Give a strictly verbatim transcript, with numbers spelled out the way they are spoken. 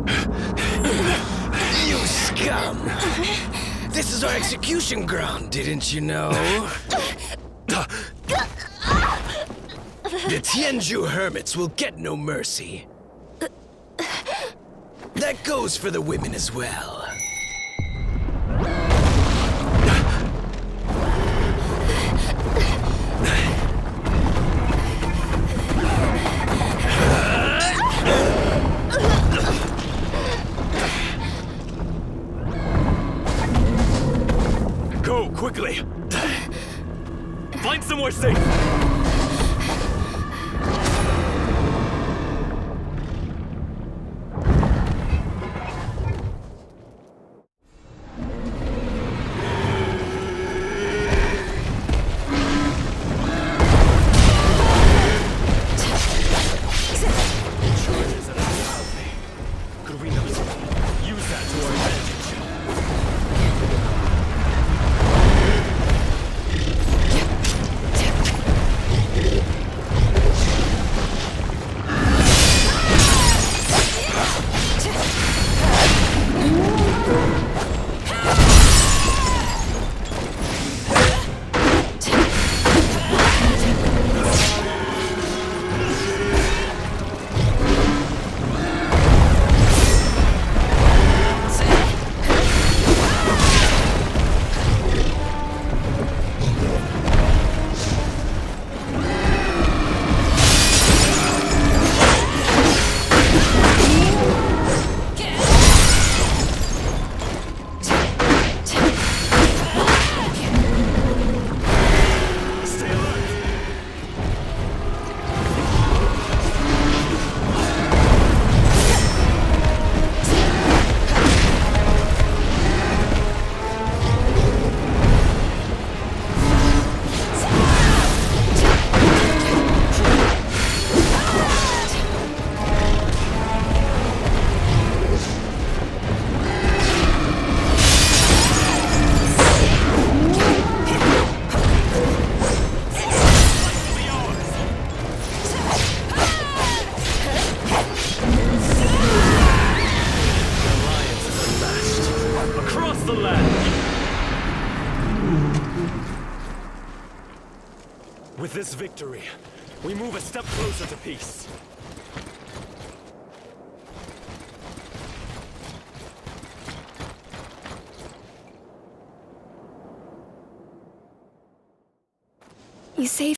You scum! This is our execution ground, didn't you know? The Tianzhu hermits will get no mercy. That goes for the women as well. Go, quickly! Find somewhere safe! Could we not use that to our advantage? The land. With this victory, we move a step closer to peace. You saved